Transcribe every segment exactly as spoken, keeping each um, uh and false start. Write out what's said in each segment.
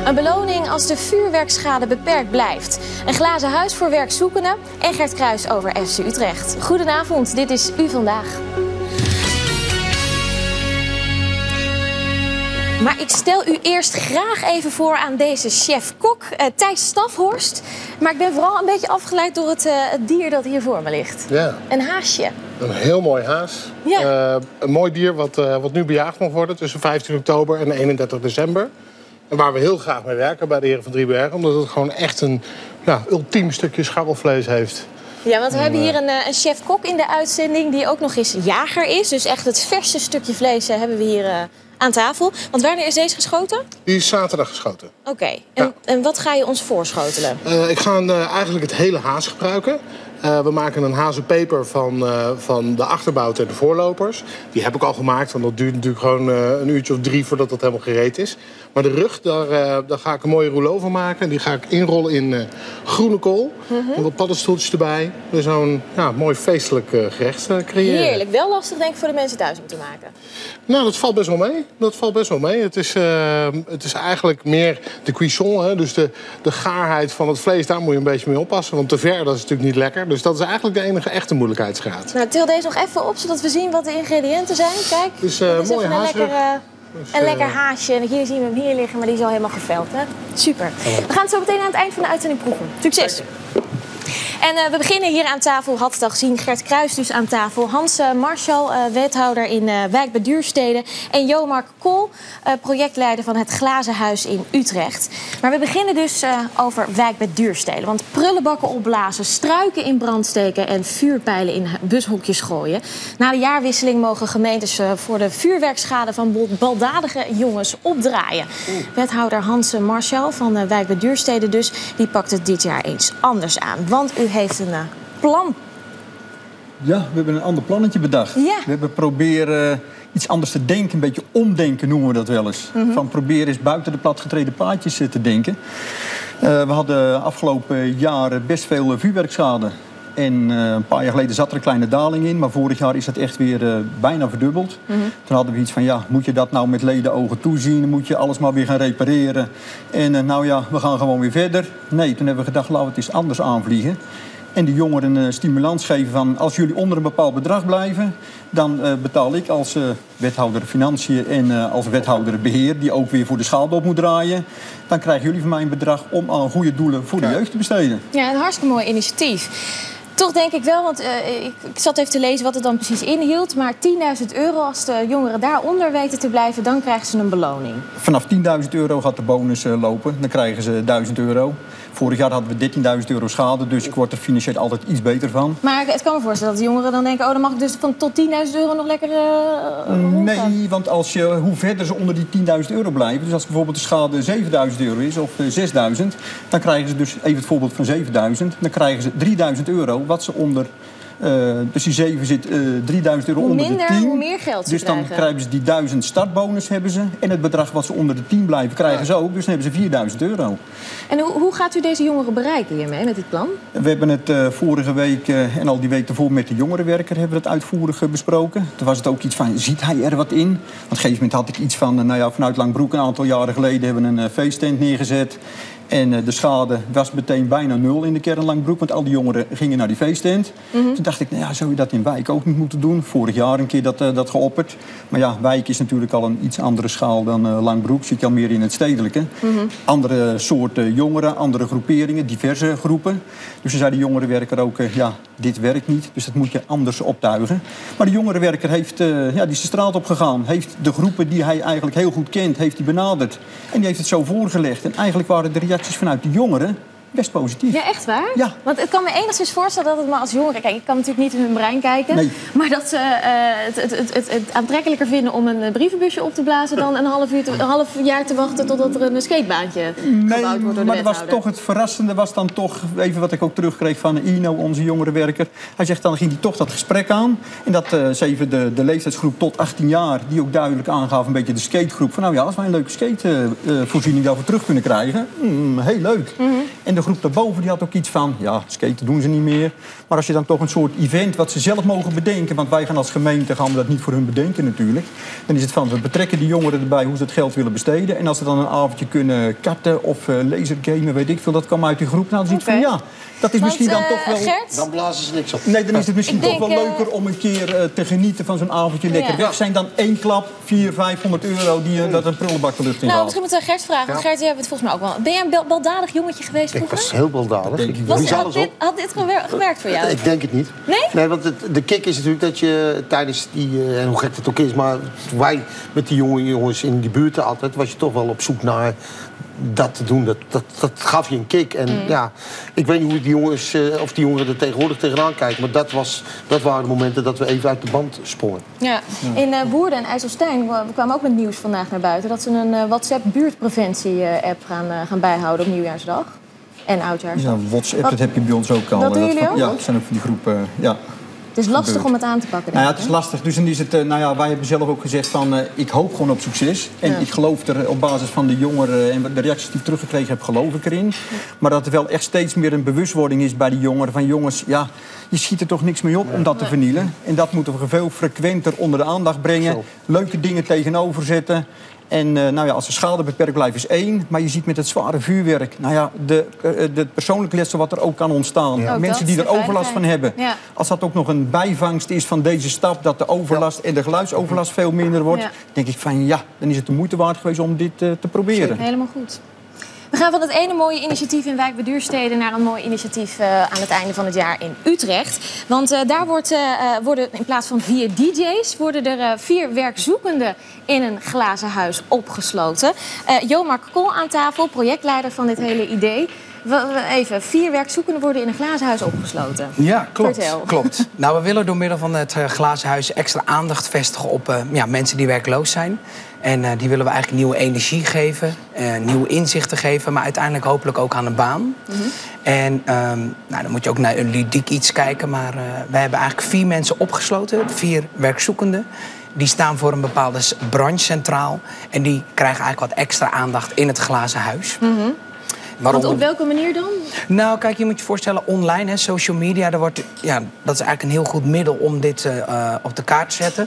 Een beloning als de vuurwerkschade beperkt blijft. Een glazen huis voor werkzoekenden en Gert Kruis over F C Utrecht. Goedenavond, dit is U Vandaag. Maar ik stel u eerst graag even voor aan deze chef-kok, uh, Thijs Stafhorst. Maar ik ben vooral een beetje afgeleid door het, uh, het dier dat hier voor me ligt. Ja. Een haasje. Een heel mooi haas. Ja. Uh, een mooi dier wat, uh, wat nu bejaagd mag worden tussen vijftien oktober en eenendertig december. En waar we heel graag mee werken bij de heren van Driebergen. Omdat het gewoon echt een ja, ultiem stukje scharrelvlees heeft. Ja, want we hebben hier een, een chef-kok in de uitzending die ook nog eens jager is. Dus echt het verse stukje vlees uh, hebben we hier uh, aan tafel. Want wanneer is deze geschoten? Die is zaterdag geschoten. Oké, okay. en, ja. en wat ga je ons voorschotelen? Uh, ik ga uh, eigenlijk het hele haas gebruiken. Uh, we maken een hazenpeper van, uh, van de achterbout en de voorlopers. Die heb ik al gemaakt, want dat duurt natuurlijk gewoon uh, een uurtje of drie voordat dat helemaal gereed is. Maar de rug, daar, uh, daar ga ik een mooie rouleau van maken. Die ga ik inrollen in uh, groene kool. Mm-hmm. En wat paddenstoeltjes erbij. Dus zo'n ja, mooi feestelijk uh, gerecht uh, creëren. Heerlijk. Wel lastig denk ik voor de mensen thuis om te maken. Nou, dat valt best wel mee. Dat valt best wel mee. Het is, uh, het is eigenlijk meer de cuisson, hè? Dus de, de gaarheid van het vlees, daar moet je een beetje mee oppassen. Want te ver, dat is natuurlijk niet lekker. Dus dat is eigenlijk de enige echte moeilijkheidsgraad. Nou, til deze nog even op, zodat we zien wat de ingrediënten zijn. Kijk, dus, uh, dit is mooie even een lekker, uh, dus, een uh, lekker haasje. En hier zien we hem hier liggen, maar die is al helemaal geveld. Hè? Super. We gaan het zo meteen aan het eind van de uitzending proeven. Succes! En uh, we beginnen hier aan tafel, had het al gezien, Gert Kruis dus aan tafel. Hans uh, Marschall, uh, wethouder in uh, Wijk bij Duurstede. En Jo-Mark Kool, uh, projectleider van het Glazen Huis in Utrecht. Maar we beginnen dus uh, over Wijk bij Duurstede. Want prullenbakken opblazen, struiken in brand steken en vuurpijlen in bushokjes gooien. Na de jaarwisseling mogen gemeentes uh, voor de vuurwerkschade van baldadige jongens opdraaien. Oeh. Wethouder Hans Marschall van uh, Wijk bij Duurstede dus, die pakt het dit jaar eens anders aan. Want u heeft een uh, plan. Ja, we hebben een ander plannetje bedacht. Ja. We hebben proberen iets anders te denken, een beetje omdenken noemen we dat wel eens. Mm-hmm. Van proberen eens buiten de platgetreden paadjes te denken. Uh, we hadden afgelopen jaren best veel vuurwerkschade. En uh, een paar jaar geleden zat er een kleine daling in. Maar vorig jaar is dat echt weer uh, bijna verdubbeld. Mm-hmm. Toen hadden we iets van, ja, moet je dat nou met ledenogen toezien? Moet je alles maar weer gaan repareren? En uh, nou ja, we gaan gewoon weer verder. Nee, toen hebben we gedacht, laten we het eens anders aanvliegen. En de jongeren een uh, stimulans geven van, als jullie onder een bepaald bedrag blijven, dan uh, betaal ik als uh, wethouder financiën en uh, als wethouder beheer, die ook weer voor de schade op moet draaien, dan krijgen jullie van mij een bedrag om aan goede doelen voor de jeugd te besteden. Ja, een hartstikke mooi initiatief. Toch denk ik wel, want uh, ik, ik zat even te lezen wat het dan precies inhield. Maar tienduizend euro, als de jongeren daaronder weten te blijven, dan krijgen ze een beloning. Vanaf tienduizend euro gaat de bonus uh, lopen. Dan krijgen ze duizend euro. Vorig jaar hadden we dertienduizend euro schade, dus ik word er financieel altijd iets beter van. Maar het kan me voorstellen dat de jongeren dan denken, oh, dan mag ik dus van tot tienduizend euro nog lekker uh, Nee, want als je, hoe verder ze onder die tienduizend euro blijven, dus als bijvoorbeeld de schade zevenduizend euro is of uh, zesduizend, dan krijgen ze dus, even het voorbeeld van zevenduizend, dan krijgen ze drieduizend euro wat ze onder... Uh, dus die zeven zit uh, drieduizend euro hoe onder minder, de tien. Hoe meer geld ze dus dan krijgen. krijgen ze die duizend startbonus hebben ze. En het bedrag wat ze onder de tien blijven krijgen ze ook. Dus dan hebben ze vierduizend euro. En hoe, hoe gaat u deze jongeren bereiken hiermee, met dit plan? We hebben het uh, vorige week uh, en al die week ervoor met de jongerenwerker hebben we het uitvoerig uh, besproken. Toen was het ook iets van, ziet hij er wat in? Want op een gegeven moment had ik iets van, uh, nou ja, vanuit Langbroek een aantal jaren geleden hebben we een uh, feesttent neergezet. En uh, de schade was meteen bijna nul in de kern Langbroek, want al die jongeren gingen naar die feesttent. Mm-hmm. Toen dacht ik, nou ja, zou je dat in Wijk ook niet moeten doen? Vorig jaar een keer dat, uh, dat geopperd. Maar ja, Wijk is natuurlijk al een iets andere schaal dan uh, Langbroek. Zit je al meer in het stedelijke. Mm-hmm. Andere soorten jongeren, andere groeperingen, diverse groepen. Dus toen zei de jongerenwerker ook, uh, ja, dit werkt niet. Dus dat moet je anders optuigen. Maar de jongerenwerker heeft, uh, ja, die is de straat op gegaan. Heeft de groepen die hij eigenlijk heel goed kent, heeft hij benaderd. En die heeft het zo voorgelegd. En eigenlijk waren de reacties vanuit de jongeren best positief. Ja, echt waar? Ja. Want ik kan me enigszins voorstellen dat het maar als jongeren... Kijk, ik kan natuurlijk niet in hun brein kijken. Nee. Maar dat ze uh, het, het, het, het, het aantrekkelijker vinden om een brievenbusje op te blazen... dan een half, uur te, een half jaar te wachten totdat er een skatebaantje nee, gebouwd wordt door de maar wethouder. was toch het verrassende was dan toch, even wat ik ook terugkreeg van Ino, onze jongerenwerker. Hij zegt, dan ging hij toch dat gesprek aan. En dat uh, ze even de, de leeftijdsgroep tot achttien jaar, die ook duidelijk aangaf, een beetje de skategroep. Van nou ja, als wij een leuke skatevoorziening uh, uh, daarvoor terug kunnen krijgen, mm, heel leuk. Mm-hmm. En de groep daarboven die had ook iets van, ja, skaten doen ze niet meer. Maar als je dan toch een soort event wat ze zelf mogen bedenken... want wij gaan als gemeente gaan we dat niet voor hun bedenken natuurlijk... dan is het van, we betrekken die jongeren erbij hoe ze het geld willen besteden... en als ze dan een avondje kunnen karten of uh, lasergamen, weet ik veel... dat kan uit die groep. Nou, dan okay. van, ja, dat is Want, misschien dan uh, toch wel... Gert? Dan blazen ze niks op. Nee, dan is het misschien ik toch denk, wel uh... leuker om een keer uh, te genieten van zo'n avondje lekker ja. weg zijn... dan één klap, vierhonderd, vijfhonderd euro, die uh, dat een prullenbak de lucht in Nou, haalt. misschien moeten we Gert vragen, want Gert, jij hebt het volgens mij ook wel... Ben jij een bel baldadig jongetje geweest vroeger? Ik was heel baldadig. Ik Was, blies had, alles dit, op. had dit gewer gewerkt voor jou? Ik denk het niet. Nee? Nee, want het, de kick is natuurlijk dat je tijdens die... Uh, en hoe gek het ook is, maar wij met die jonge jongens in die buurten altijd... was je toch wel op zoek naar dat te doen. Dat, dat, dat gaf je een kick. En mm. ja, ik weet niet hoe die jongens, uh, of die jongeren er tegenwoordig tegenaan kijken... maar dat, was, dat waren de momenten dat we even uit de band sprongen. Ja. Ja. In uh, Woerden en IJsselstein, we kwamen ook met nieuws vandaag naar buiten... dat ze een uh, WhatsApp-buurtpreventie-app gaan, uh, gaan bijhouden op Nieuwjaarsdag. En Oudjaarsdag. Ja, WhatsApp, Wat, dat heb je bij ons ook al. Dat doen jullie ook? Ja, dat zijn ook van die groepen, uh, ja. Het is lastig gebeurt. om het aan te pakken. Nou ja, het is lastig. Dus dan is het, uh, nou ja, wij hebben zelf ook gezegd van, uh, ik hoop gewoon op succes. En ja. ik geloof er op basis van de jongeren en de reacties die ik teruggekregen heb, geloof ik erin. Ja. Maar dat er wel echt steeds meer een bewustwording is bij de jongeren. Van jongens, ja, je schiet er toch niks mee op om dat te vernielen. En dat moeten we veel frequenter onder de aandacht brengen. Zo. Leuke dingen tegenover zetten. En uh, nou ja, als de schade beperkt blijft is één. Maar je ziet met het zware vuurwerk... nou ja, de, uh, de persoonlijke letsel wat er ook kan ontstaan. Ja. Mensen die er overlast van hebben. Ja. Als dat ook nog een bijvangst is van deze stap... dat de overlast ja. en de geluidsoverlast veel minder wordt... Ja. denk ik van ja, dan is het de moeite waard geweest om dit uh, te proberen. Helemaal goed. We gaan van het ene mooie initiatief in wijk bij Duurstede... naar een mooi initiatief uh, aan het einde van het jaar in Utrecht. Want uh, daar wordt, uh, worden in plaats van vier D J's... worden er uh, vier werkzoekenden in een glazen huis opgesloten. Uh, Jo-Mark Kool aan tafel, projectleider van dit hele idee. Even, vier werkzoekenden worden in een glazen huis opgesloten. Ja, klopt. Vertel. klopt. Nou, we willen door middel van het uh, glazen huis extra aandacht vestigen op uh, ja, mensen die werkloos zijn. En uh, die willen we eigenlijk nieuwe energie geven, uh, nieuwe inzichten geven, maar uiteindelijk hopelijk ook aan een baan. Mm-hmm. En um, nou, dan moet je ook naar een ludiek iets kijken, maar uh, wij hebben eigenlijk vier mensen opgesloten, vier werkzoekenden. Die staan voor een bepaalde branche centraal en die krijgen eigenlijk wat extra aandacht in het glazen huis. Mm-hmm. Want op welke manier dan? Nou, kijk, je moet je voorstellen, online, hè, social media... Daar wordt, ja, dat is eigenlijk een heel goed middel om dit uh, op de kaart te zetten.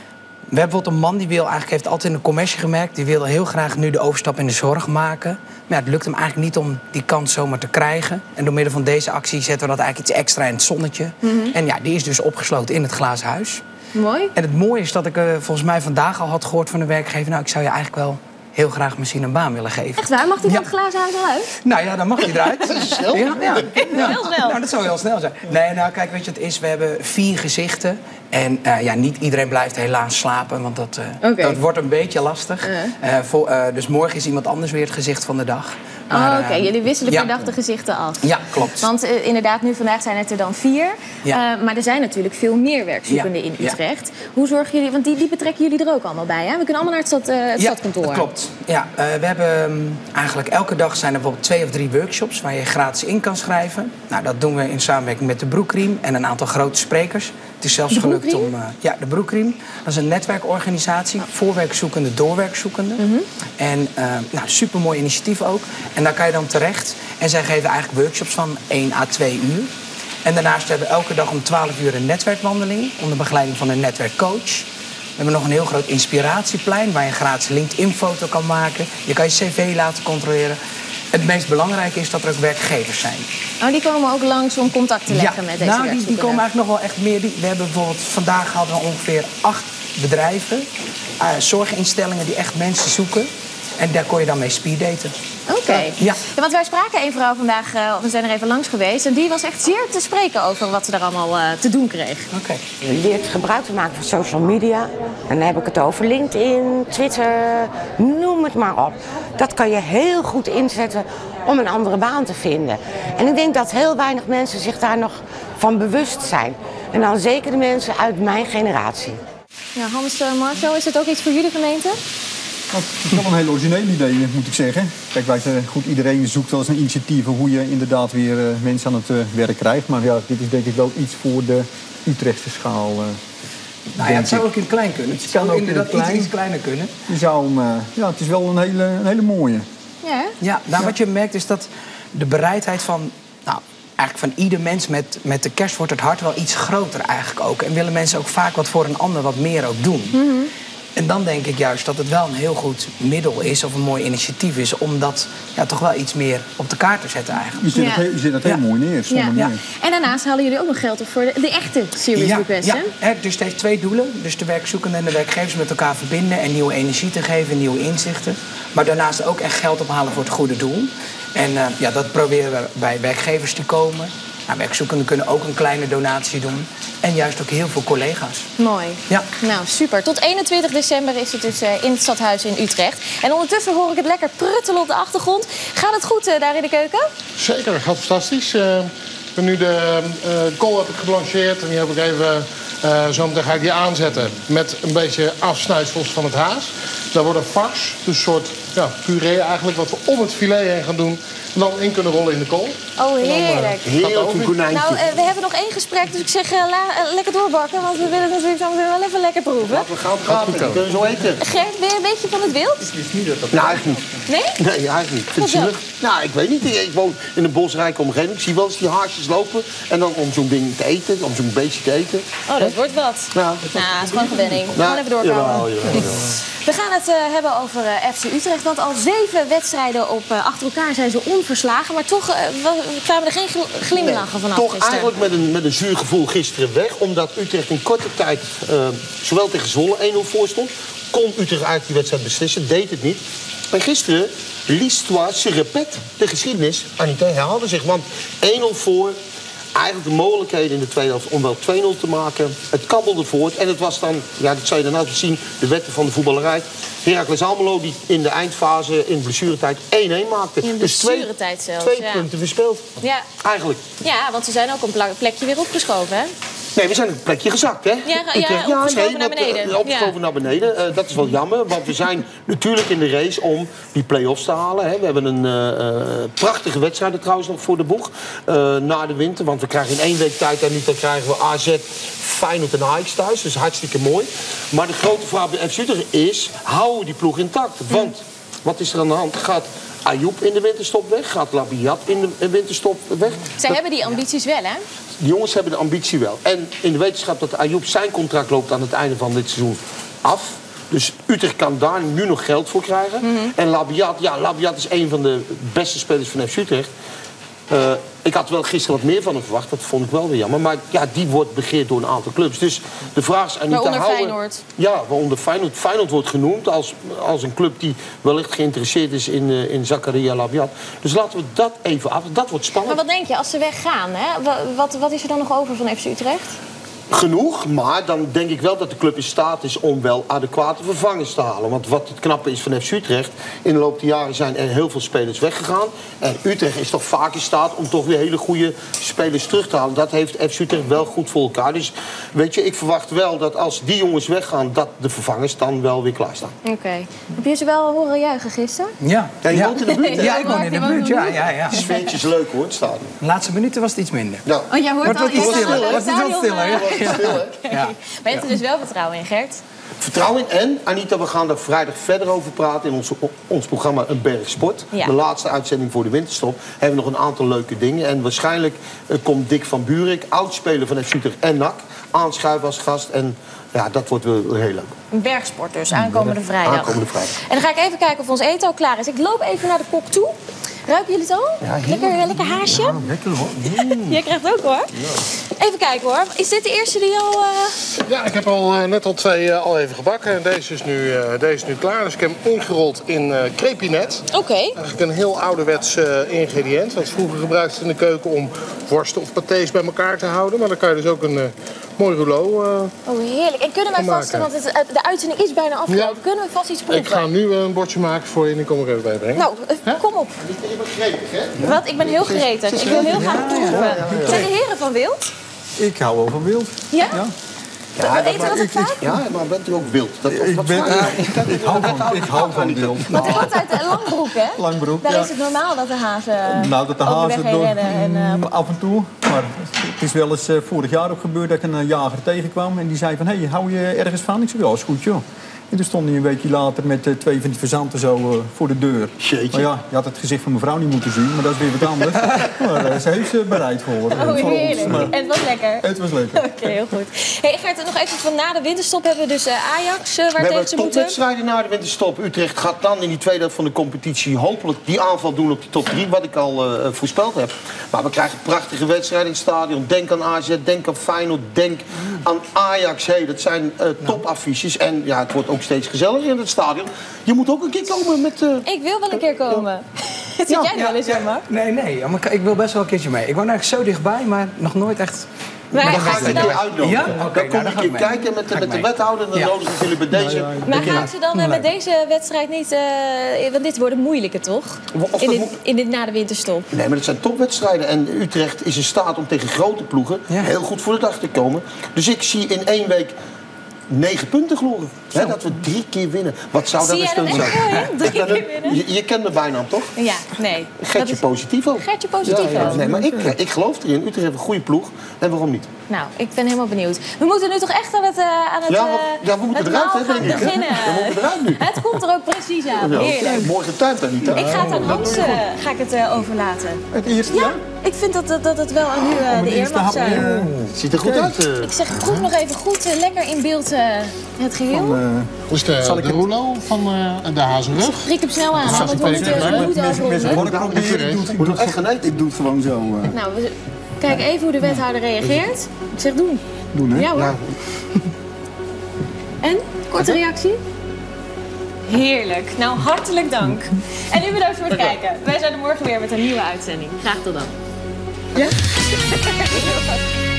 We hebben bijvoorbeeld een man die wil, eigenlijk heeft altijd in de commercie gemerkt... die wil heel graag nu de overstap in de zorg maken. Maar ja, het lukt hem eigenlijk niet om die kans zomaar te krijgen. En door middel van deze actie zetten we dat eigenlijk iets extra in het zonnetje. Mm-hmm. En ja, die is dus opgesloten in het glazen huis. Mooi. En het mooie is dat ik uh, volgens mij vandaag al had gehoord van de werkgever... nou, ik zou je eigenlijk wel... heel graag misschien een baan willen geven. Echt waar? Mag die ja. van het glazen huis al uit? Nou ja, dan mag hij eruit. Dat is snel. Ja, ja. ja. Heel snel. Nou, dat zou heel snel zijn. Nee, nou kijk, weet je wat het is? We hebben vier gezichten. En uh, ja, niet iedereen blijft helaas slapen, want dat, uh, okay. dat wordt een beetje lastig. Uh. Uh, voor, uh, dus morgen is iemand anders weer het gezicht van de dag. Oh, oké. Okay. Jullie wisselen ja. per dag de gezichten af. Ja, klopt. Want uh, inderdaad, nu vandaag zijn het er dan vier. Ja. Uh, maar er zijn natuurlijk veel meer werkzoekenden ja. in Utrecht. Ja. Hoe zorgen jullie, want die, die betrekken jullie er ook allemaal bij, hè? We kunnen allemaal naar het, stad, uh, het ja, stadkantoor. Dat klopt. Ja, uh, we hebben um, eigenlijk elke dag zijn er bijvoorbeeld twee of drie workshops waar je gratis in kan schrijven. Nou, dat doen we in samenwerking met de Broekriem en een aantal grote sprekers. Het is zelfs gelukt om... Uh, ja, de Broekriem. Dat is een netwerkorganisatie voor werkzoekenden, door werkzoekenden. Mm-hmm. En uh, nou, supermooi initiatief ook. En daar kan je dan terecht. En zij geven eigenlijk workshops van één à twee uur. En daarnaast hebben we elke dag om twaalf uur een netwerkwandeling onder begeleiding van een netwerkcoach. We hebben nog een heel groot inspiratieplein waar je een gratis LinkedIn-foto kan maken. Je kan je cv laten controleren. Het meest belangrijke is dat er ook werkgevers zijn. Oh, die komen ook langs om contact te leggen ja, met deze nou, die, die komen eigenlijk nog wel echt meer. Die, we hebben bijvoorbeeld, vandaag hadden we ongeveer acht bedrijven, uh, zorginstellingen die echt mensen zoeken. En daar kon je dan mee speeddaten. Oké. Okay. Ja. ja, want wij spraken een vrouw vandaag, uh, we zijn er even langs geweest. En die was echt zeer te spreken over wat ze daar allemaal uh, te doen kreeg. Oké. Okay. Je leert gebruik te maken van social media. En dan heb ik het over LinkedIn, Twitter, noem het maar op. Dat kan je heel goed inzetten om een andere baan te vinden. En ik denk dat heel weinig mensen zich daar nog van bewust zijn. En dan zeker de mensen uit mijn generatie. Ja, Hans, uh, Marcel, is het ook iets voor jullie gemeente? Nou, het is wel een heel origineel idee, moet ik zeggen. Kijk, wij, goed, iedereen zoekt wel eens een initiatief hoe je inderdaad weer uh, mensen aan het uh, werk krijgt. Maar ja, dit is denk ik wel iets voor de Utrechtse schaal. Uh, nou ja, het zou ook in het klein kunnen. Het, het kan ook inderdaad klein. iets, iets kleiner kunnen. Je zou hem, uh, ja, het is wel een hele, een hele mooie. Ja, ja, nou, wat je merkt is dat de bereidheid van... Nou, eigenlijk van ieder mens met, met de kerst wordt het hart wel iets groter eigenlijk ook. En willen mensen ook vaak wat voor een ander wat meer ook doen. Mm-hmm. En dan denk ik juist dat het wel een heel goed middel is... of een mooi initiatief is om dat ja, toch wel iets meer op de kaart te zetten eigenlijk. Je zet ja. het, heel, je zet het heel ja. mooi neer, zonder ja. meer. Ja. En daarnaast halen jullie ook nog geld op voor de, de echte Serious ja, Request, ja. hè? Dus het heeft twee doelen. Dus de werkzoekenden en de werkgevers met elkaar verbinden... en nieuwe energie te geven, nieuwe inzichten. Maar daarnaast ook echt geld ophalen voor het goede doel. En uh, ja, dat proberen we bij werkgevers te komen... Nou, werkzoekenden kunnen ook een kleine donatie doen. En juist ook heel veel collega's. Mooi. Ja. Nou, super. Tot eenentwintig december is het dus uh, in het stadhuis in Utrecht. En ondertussen hoor ik het lekker pruttelen op de achtergrond. Gaat het goed uh, daar in de keuken? Zeker, gaat fantastisch. Uh, ik ben nu de uh, kool heb ik geblancheerd. En die heb ik even... Uh, zo meteen ga ik die aanzetten met een beetje afsnijdsels van het haas. Daar wordt een farce, dus een soort ja, puree eigenlijk... wat we om het filet heen gaan doen... en dan in kunnen rollen in de kool. Oh, heerlijk. Heerlijk, een konijntje. Nou, uh, we hebben nog één gesprek, dus ik zeg uh, la, uh, lekker doorbakken... want we willen het natuurlijk zo meteen wel even lekker proeven. Laten we gaan praten, dan kunnen we zo eten. Gert, ben je een beetje van het wild? Nou, eigenlijk niet. Nee? Nee, eigenlijk niet. Ik vind het zielig. Nou, ik weet niet. Ik woon in een bosrijke omgeving. Ik zie wel eens die haasjes lopen. En dan om zo'n ding te eten, om zo'n beestje te eten. Oh, dat wordt wat. Nou, nou, het is gewoon gewenning. Nou, gewoon even doorkomen. Jawel, jawel, jawel. We gaan het uh, hebben over uh, F C Utrecht. Want al zeven wedstrijden op, uh, achter elkaar zijn ze onverslagen. Maar toch uh, kwamen er geen glimlachen nee, vanaf toch gisteren. eigenlijk met een, met een zuur gevoel gisteren weg. Omdat Utrecht in korte tijd, uh, zowel tegen Zwolle één nul voor stond... kon Utrecht eigenlijk die wedstrijd beslissen, deed het niet. En gisteren, l'histoire se répète. De geschiedenis, Anita, herhaalde zich. Want één nul voor... Eigenlijk de mogelijkheden in de tweede helft om wel twee nul te maken. Het kabbelde voort. En het was dan, ja, dat zou je dan altijd zien, de wetten van de voetballerij. Heracles Almelo die in de eindfase, in de blessuretijd, één één maakte. In de dus twee, blessuretijd zelfs, twee ja. punten verspeeld. Ja. Eigenlijk. Ja, want ze zijn ook een plekje weer opgeschoven, hè? Nee, we zijn een plekje gezakt, hè? Ja, ja, opgeschoven naar dat, beneden. Uh, opgeschoven ja. naar beneden. Uh, dat is wel jammer, want we zijn natuurlijk in de race om die play-offs te halen. Hè. We hebben een uh, uh, prachtige wedstrijd trouwens nog voor de boeg. Uh, na de winter, want we krijgen in één week tijd... en nu dan krijgen we A Z, Feyenoord en Ajax thuis. Dus hartstikke mooi. Maar de grote vraag bij F C Utrecht is... houden we die ploeg intact? Want, wat is er aan de hand? Gaat Ayoub in de winterstop weg? Gaat Labiat in de winterstop weg? Zij dat, hebben die ambities wel, hè? De jongens hebben de ambitie wel. En in de wetenschap dat Ayoub zijn contract loopt aan het einde van dit seizoen af. Dus Utrecht kan daar nu nog geld voor krijgen. Mm-hmm. En Labiat, ja, Labiat is een van de beste spelers van F C Utrecht. Uh, ik had wel gisteren wat meer van hem verwacht. Dat vond ik wel weer jammer. Maar ja, die wordt begeerd door een aantal clubs. Dus de vraag is... Anita, waaronder houden, Feyenoord. Ja, waaronder Feyenoord. Feyenoord wordt genoemd als, als een club die wellicht geïnteresseerd is in, uh, in Zakaria Labiat. Dus laten we dat even af. Dat wordt spannend. Maar wat denk je, als ze weggaan, hè? Wat, wat is er dan nog over van F C Utrecht? Genoeg, maar dan denk ik wel dat de club in staat is om wel adequate vervangers te halen. Want wat het knappe is van F C Utrecht, in de loop der jaren zijn er heel veel spelers weggegaan. En Utrecht is toch vaak in staat om toch weer hele goede spelers terug te halen. Dat heeft F C Utrecht wel goed voor elkaar. Dus weet je, ik verwacht wel dat als die jongens weggaan, dat de vervangers dan wel weer klaarstaan. Oké. Okay. Heb je ze wel horen juichen gisteren? Ja. Ja, je woont in de buurt, hè? Ja, ik woon in de buurt, ja. ja, ja. Het sfeertje is leuk hoor, het stadion. De laatste minuten was het iets minder. Nou. Oh, jij hoort Wordt al, wat iets stiller. Wordt Wordt iets stiller, ja. Ja. Stil, okay. ja. Maar je hebt er dus wel vertrouwen in, Gert? Vertrouwen in. En, Anita, we gaan daar vrijdag verder over praten in ons, ons programma Een Berg Sport. Ja. De laatste uitzending voor de winterstop. Hebben we nog een aantal leuke dingen. En waarschijnlijk uh, komt Dick van Buurik, oudspeler van F C Utrecht en N A C, aanschuiven als gast. En ja, dat wordt wel heel leuk. Een bergsport dus, aankomende vrijdag. Aankomende vrijdag. En dan ga ik even kijken of ons eten al klaar is. Ik loop even naar de kok toe. Ruiken jullie het al? Ja, lekker, lekker haasje? Ja, lekker hoor. Mm. Jij krijgt ook hoor. Ja. Even kijken hoor. Is dit de eerste die al... Uh... Ja, ik heb al uh, net al twee uh, al even gebakken. En deze is, nu, uh, deze is nu klaar. Dus ik heb hem ingerold in uh, crepinet. Oké. Okay. Eigenlijk een heel ouderwets uh, ingrediënt. Wat vroeger gebruikt in de keuken om worsten of pâtés bij elkaar te houden. Maar dan kan je dus ook een uh, mooi rouleau uh, Oh, heerlijk. En kunnen wij vast, want het, de uitzending is bijna afgelopen. Ja. Kunnen we vast iets proeven? Ik ga nu een bordje maken voor je en die kom ik even bij brengen. Nou, uh, kom op. Je bent gretig, hè? Wat? Ik ben heel gretig. Ik wil heel graag proeven. Ja, ja, ja. Zijn de heren van wild? Ik hou wel van wild. Ja? Ja. Ja, we eten dat ook vaak? Ja, maar bent u ook wild? Dat, ik, dat ben, uh, ik hou van, ik hou van wild. Want ik had uit de Langbroek, hè? Langbroek, Daar ja. is het normaal dat de hazen nou, dat de hazen door, rennen. En, uh... af en toe. Maar het is wel eens uh, vorig jaar ook gebeurd dat ik een uh, jager tegenkwam. En die zei van, hé, hey, hou je ergens van? Ik zei, ja, is goed joh. En toen stond hij een weekje later met uh, twee van die verzanten zo uh, voor de deur. Jeetje. Maar ja, je had het gezicht van mevrouw niet moeten zien, maar dat is weer wat anders. Maar uh, ze heeft ze bereid voor. Oh, voor heerlijk. ons, maar... En het was lekker. Het was lekker. Oké, okay, heel goed. Hey, Gert, nog even van na de winterstop hebben we dus uh, Ajax, uh, waar We hebben tegen ze moeten. topwedstrijden na de winterstop. Utrecht gaat dan in die tweede helft van de competitie hopelijk die aanval doen op die top drie, wat ik al uh, voorspeld heb. Maar we krijgen prachtige wedstrijden in het stadion. Denk aan A Z, denk aan Feyenoord, denk aan Ajax. Hey, dat zijn uh, topaffiches. En ja, het wordt ook steeds gezelliger in het stadion. Je moet ook een keer komen met... Uh... Ik wil wel een keer komen. Zit Ja. jij er wel eens in, Mark? Nee, nee, maar ik wil best wel een keertje mee. Ik woon eigenlijk zo dichtbij, maar nog nooit echt... Maar Dan gaan ga ik ze een dan, keer uitnodigen. Ja? Oké, Dan nou, kom dan ik ga een ik keer mee. kijken met, de- Ga ik met de mee. wethouder. En dan Ja. nodigen jullie bij deze. maar gaan ze dan uh, met deze wedstrijd niet... Uh, want dit wordt een moeilijke, toch? Of In dat dit, moet- in dit na de winterstop. Nee, maar dat zijn topwedstrijden. En Utrecht is in staat om tegen grote ploegen Ja. heel goed voor de dag te komen. Dus ik zie in één week negen punten gloren. Hè, dat we drie keer winnen. Wat zou dat Zie een jij dat stunt echt zijn? voor je? Drie Ja, dat- keer winnen? Je, je kent mijn bijnaam, toch? Ja, nee. Dat Gertje is- Positivo. Gertje Positivo. Ja, ja. Nee, maar ik, ik geloof erin. Utrecht heeft een goede ploeg. En waarom niet? Nou, ik ben helemaal benieuwd. We moeten nu toch echt aan het, uh, aan het, Ja, want- uh, ja, we moeten het eruit, maal hè, gaan denk ik, hè? beginnen. We moeten eruit nu. Het komt er ook precies aan. Ja, Heerlijk. morgen tuin dan niet. Hè? Ik ga het aan Hans uh, ga ik het, uh, overlaten. Het eerste Ja, jaar? ik vind dat, dat, dat het wel aan u uh, de eer eerste mag hap, zijn. eh, Het ziet er goed uit. eh. Ik zeg, proef nog even goed, uh, lekker in beeld uh, het geheel. Van, uh, Dus de, Zal ik de het- Roulo van uh, de hazenrug. Prik hem snel aan, want we Peter moeten, erbij. we moeten met met zijn afronden. vork proberen. Ik doe het- ik Moet doe nog echt gaan het- eten. Ik doe het gewoon zo uh, Nou, we, kijk even hoe de wethouder reageert. Ik zeg, doen. doen, hè? Ja hoor. Ja. En? Korte reactie? Heerlijk. Nou, hartelijk dank. En u bedankt voor het kijken. Wij zijn er morgen weer met een nieuwe uitzending. Graag tot dan. Ja?